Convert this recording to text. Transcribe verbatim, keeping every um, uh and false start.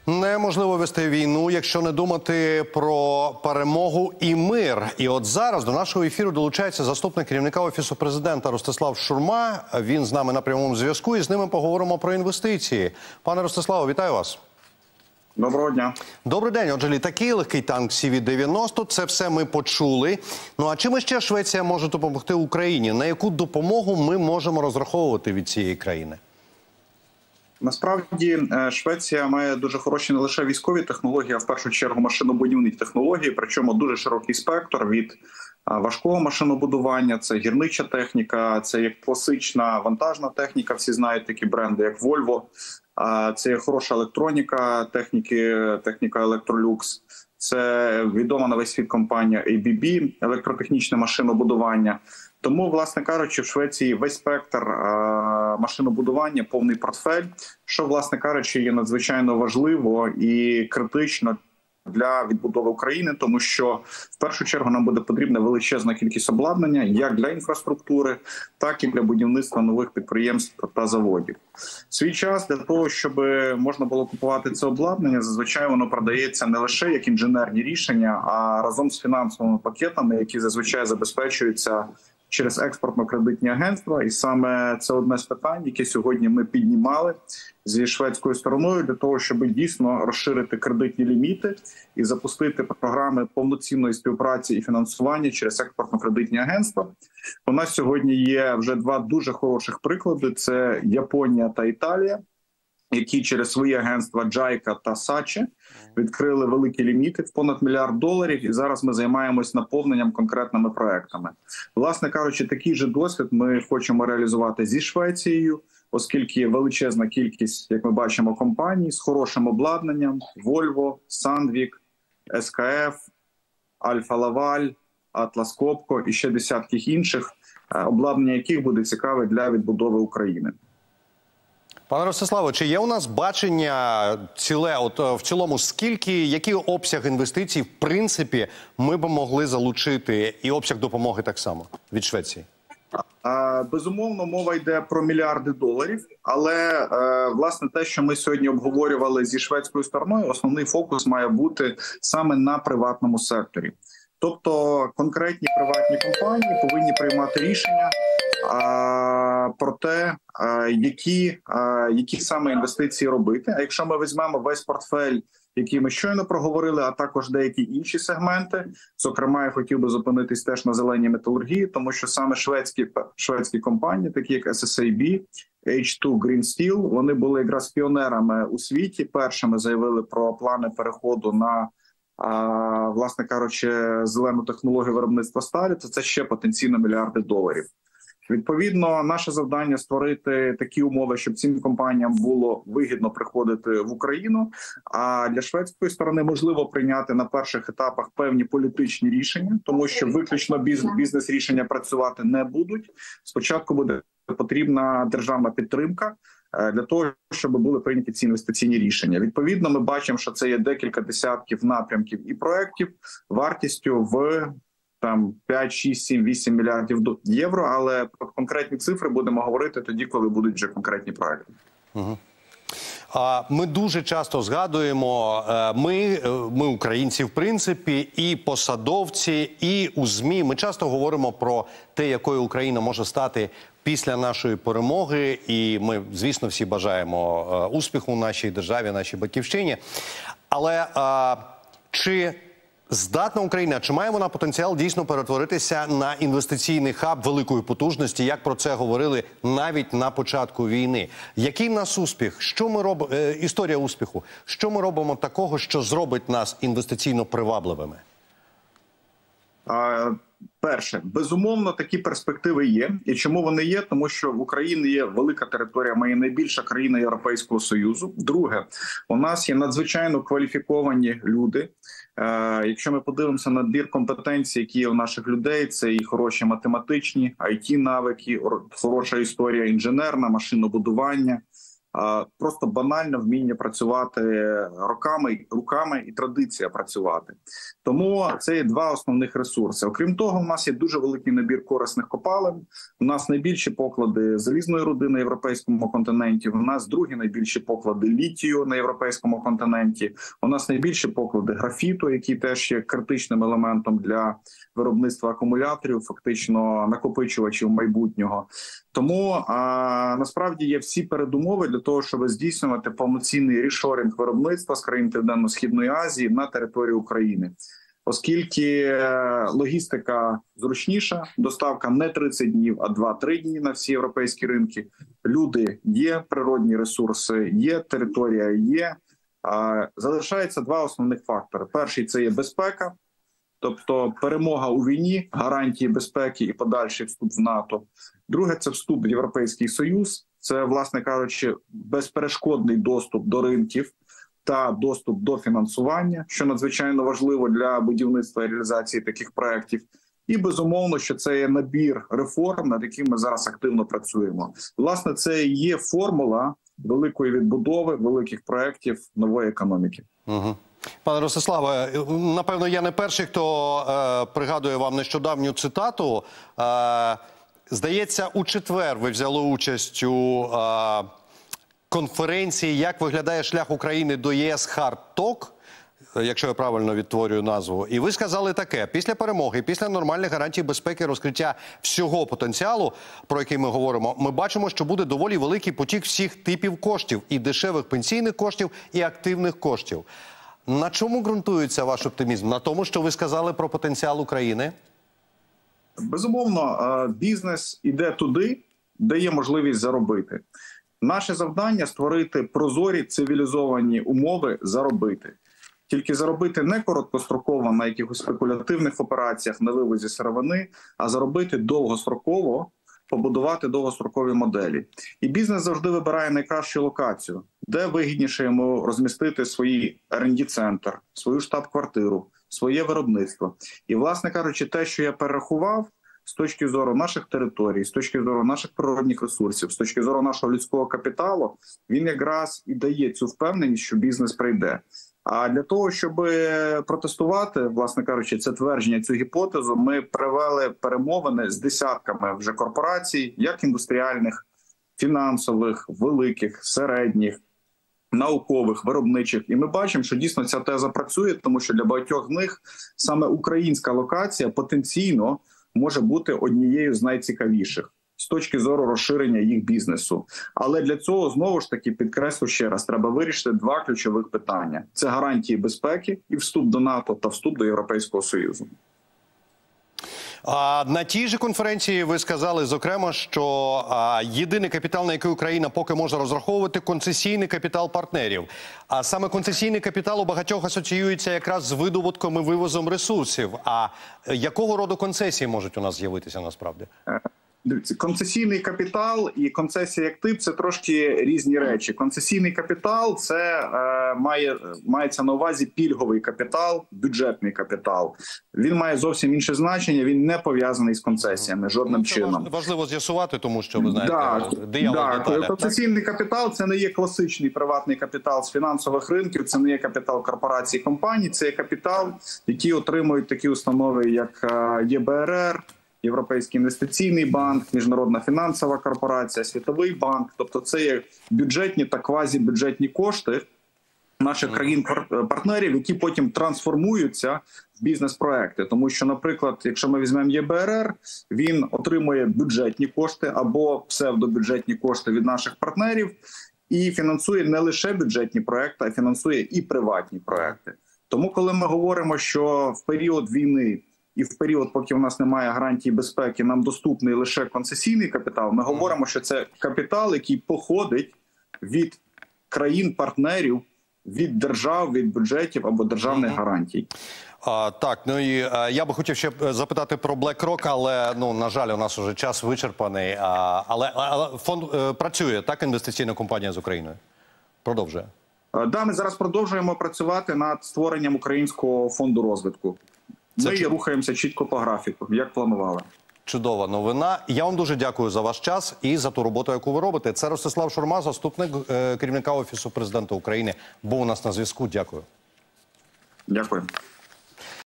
Неможливо вести війну, якщо не думати про перемогу і мир. І от зараз до нашого ефіру долучається заступник керівника Офісу президента Ростислав Шурма. Він з нами на прямому зв'язку і з ними поговоримо про інвестиції. Пане Ростиславе, вітаю вас. Доброго дня. Добрий день. Отже, літаки, легкий танк Сі Ві дев'яносто, це все ми почули. Ну а чим ще Швеція може допомогти Україні? На яку допомогу ми можемо розраховувати від цієї країни? Насправді, Швеція має дуже хороші не лише військові технології, а в першу чергу машинобудівні технології, причому дуже широкий спектр від важкого машинобудування, це гірнича техніка, це як класична вантажна техніка, всі знають такі бренди, як Volvo, це є хороша електроніка, техніки, техніка Electrolux, це відома на весь світ компанія Ей Бі Бі, електротехнічне машинобудування. Тому, власне кажучи, в Швеції весь спектр а, машинобудування, повний портфель, що, власне кажучи, є надзвичайно важливо і критично для відбудови України, тому що в першу чергу нам буде потрібна величезна кількість обладнання, як для інфраструктури, так і для будівництва нових підприємств та заводів. В свій час для того, щоб можна було купувати це обладнання, зазвичай воно продається не лише як інженерні рішення, а разом з фінансовими пакетами, які зазвичай забезпечуються через експортно-кредитні агентства. І саме це одне з питань, яке сьогодні ми піднімали зі шведською стороною для того, щоб дійсно розширити кредитні ліміти і запустити програми повноцінної співпраці і фінансування через експортно-кредитні агентства. У нас сьогодні є вже два дуже хороших приклади. Це Японія та Італія, які через свої агентства Джайка та Сачі відкрили великі ліміти в понад мільярд доларів, і зараз ми займаємось наповненням конкретними проектами. Власне кажучи, такий же досвід ми хочемо реалізувати зі Швецією, оскільки є величезна кількість, як ми бачимо, компаній з хорошим обладнанням: Volvo, Sandvik, Ес Ка Еф, Альфа Лаваль, Атлас Копко і ще десятки інших, обладнання яких буде цікаве для відбудови України. Пане Ростиславе, чи є у нас бачення ціле, от в цілому, скільки, який обсяг інвестицій, в принципі, ми б могли залучити, і обсяг допомоги так само від Швеції? Безумовно, мова йде про мільярди доларів, але, власне, те, що ми сьогодні обговорювали зі шведською стороною, основний фокус має бути саме на приватному секторі. Тобто конкретні приватні компанії повинні приймати рішення а, про те, а, які, а, які саме інвестиції робити. А якщо ми візьмемо весь портфель, який ми щойно проговорили, а також деякі інші сегменти, зокрема, я хотів би зупинитись теж на зеленій металургії, тому що саме шведські, шведські компанії, такі як Ес Ес Ей Бі, Ейч ту Green Steel, вони були якраз піонерами у світі, першими заявили про плани переходу на А, власне кажучи, зелену технологію виробництва сталі, то це ще потенційно мільярди доларів. Відповідно, наше завдання – створити такі умови, щоб цим компаніям було вигідно приходити в Україну, а для шведської сторони можливо прийняти на перших етапах певні політичні рішення, тому що виключно бізнес-рішення працювати не будуть. Спочатку буде потрібна державна підтримка для того, щоб були прийняті ці інвестиційні рішення. Відповідно, ми бачимо, що це є декілька десятків напрямків і проєктів вартістю в там п'ять, шість, сім, вісім мільярдів євро, але про конкретні цифри будемо говорити тоді, коли будуть вже конкретні проєкти. Угу. Ми дуже часто згадуємо, ми, ми українці, в принципі, і посадовці, і у ЗМІ, ми часто говоримо про те, якою Україна може стати після нашої перемоги, і ми, звісно, всі бажаємо успіху нашій державі, нашій батьківщині. Але а, чи здатна Україна, чи має вона потенціал дійсно перетворитися на інвестиційний хаб великої потужності, як про це говорили навіть на початку війни? Який в нас успіх? Що ми робимо? Історія успіху. Що ми робимо такого, що зробить нас інвестиційно привабливими? А, перше, безумовно, такі перспективи є. І чому вони є? Тому що в Україні є велика територія, ми є найбільша країна Європейського Союзу. Друге, у нас є надзвичайно кваліфіковані люди. Якщо ми подивимося на набір компетенцій, які є у наших людей, це і хороші математичні, ай ті навики, хороша історія інженерна, машинобудування, просто банально вміння працювати роками, руками і традиція працювати. Тому це є два основних ресурси. Окрім того, у нас є дуже великий набір корисних копалин. У нас найбільші поклади залізної руди на європейському континенті. У нас другі найбільші поклади літію на європейському континенті. У нас найбільші поклади графіту, який теж є критичним елементом для виробництва акумуляторів, фактично накопичувачів майбутнього. Тому а, насправді є всі передумови для того, щоб здійснювати повноцінний рішоринг виробництва з країн Південно-Східної Азії на територію України. Оскільки логістика зручніша, доставка не тридцять днів, а два-три дні на всі європейські ринки. Люди є, природні ресурси є, територія є. А, залишається два основних фактори. Перший – це є безпека. Тобто перемога у війні, гарантії безпеки і подальший вступ в НАТО. Друге – це вступ в Європейський Союз. Це, власне кажучи, безперешкодний доступ до ринків та доступ до фінансування, що надзвичайно важливо для будівництва і реалізації таких проєктів. І, безумовно, що це є набір реформ, над якими ми зараз активно працюємо. Власне, це і є формула великої відбудови, великих проєктів нової економіки. Угу. Пане Ростиславе, напевно, я не перший, хто е, пригадує вам нещодавню цитату. Е, здається, у четвер ви взяли участь у е, конференції «Як виглядає шлях України до ЄС Hard Talk», якщо я правильно відтворюю назву. І ви сказали таке: після перемоги, після нормальних гарантій безпеки, розкриття всього потенціалу, про який ми говоримо, ми бачимо, що буде доволі великий потік всіх типів коштів. І дешевих пенсійних коштів, і активних коштів. На чому ґрунтується ваш оптимізм? На тому, що ви сказали про потенціал України? Безумовно, бізнес іде туди, де є можливість заробити. Наше завдання – створити прозорі, цивілізовані умови заробити. Тільки заробити не короткостроково на якихось спекулятивних операціях, на вивозі сировини, а заробити довгостроково, побудувати довгострокові моделі. І бізнес завжди вибирає найкращу локацію, де вигідніше йому розмістити свій ер енд ді-центр, свою штаб-квартиру, своє виробництво. І, власне кажучи, те, що я перерахував, з точки зору наших територій, з точки зору наших природних ресурсів, з точки зору нашого людського капіталу, він якраз і дає цю впевненість, що бізнес прийде. А для того, щоб протестувати, власне кажучи, це твердження, цю гіпотезу, ми провели перемовини з десятками вже корпорацій, як індустріальних, фінансових, великих, середніх, наукових, виробничих. І ми бачимо, що дійсно ця теза працює, тому що для багатьох з них саме українська локація потенційно може бути однією з найцікавіших з точки зору розширення їх бізнесу. Але для цього, знову ж таки, підкреслю ще раз, треба вирішити два ключових питання. Це гарантії безпеки і вступ до НАТО та вступ до Європейського Союзу. А на тій же конференції ви сказали, зокрема, що а, єдиний капітал, на який Україна поки може розраховувати – концесійний капітал партнерів. А саме концесійний капітал у багатьох асоціюється якраз з видобутком і вивозом ресурсів. А якого роду концесії можуть у нас з'явитися насправді? Концесійний капітал і концесія як тип – це трошки різні речі. Концесійний капітал – це е, має, мається на увазі пільговий капітал, бюджетний капітал. Він має зовсім інше значення, він не пов'язаний з концесіями жодним ну, це чином. Важливо з'ясувати, тому що, ви знаєте, да, диявол да, в деталях. Концесійний капітал – це не є класичний приватний капітал з фінансових ринків, це не є капітал корпорацій, компаній, це є капітал, який отримують такі установи, як є бе ер ер, Європейський інвестиційний банк, Міжнародна фінансова корпорація, Світовий банк. Тобто це є бюджетні та квазібюджетні кошти наших країн-партнерів, які потім трансформуються в бізнес-проекти. Тому що, наприклад, якщо ми візьмемо є бе ер ер, він отримує бюджетні кошти або псевдобюджетні кошти від наших партнерів і фінансує не лише бюджетні проекти, а фінансує і приватні проекти. Тому, коли ми говоримо, що в період війни і в період, поки в нас немає гарантій безпеки, нам доступний лише концесійний капітал, ми говоримо, що це капітал, який походить від країн-партнерів, від держав, від бюджетів або державних гарантій. А, так, ну і а, я би хотів ще запитати про BlackRock, але, ну, на жаль, у нас уже час вичерпаний. А, але, але фонд е, працює, так, інвестиційна компанія з Україною? Продовжує? Да, ми зараз продовжуємо працювати над створенням Українського фонду розвитку. Ми Це... рухаємося чітко по графіку, як планували. Чудова новина. Я вам дуже дякую за ваш час і за ту роботу, яку ви робите. Це Ростислав Шурма, заступник е, керівника Офісу президента України, був у нас на зв'язку. Дякую. Дякую.